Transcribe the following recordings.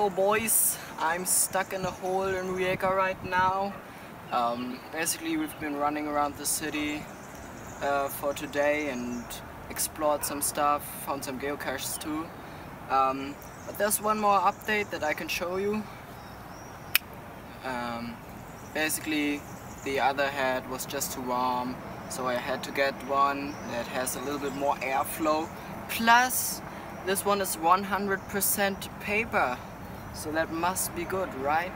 Hello boys, I'm stuck in a hole in Rijeka right now. Basically we've been running around the city for today and explored some stuff, found some geocaches too. But there's one more update that I can show you. Basically the other head was just too warm, so I had to get one that has a little bit more airflow. Plus this one is 100% paper, so that must be good, right?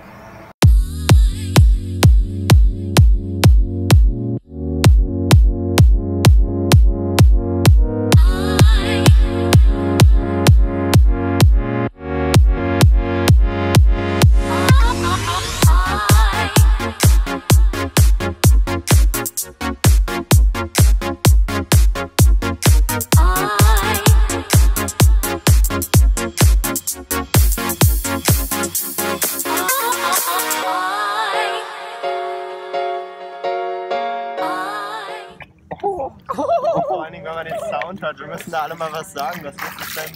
Vor allen Dingen, wenn man den Sound hat, wir müssen da alle mal was sagen. Was ist das denn?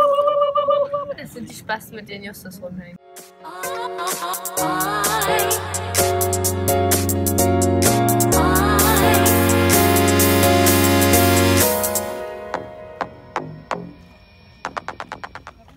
Das sind die Spaß, mit denen Justus rumhängt.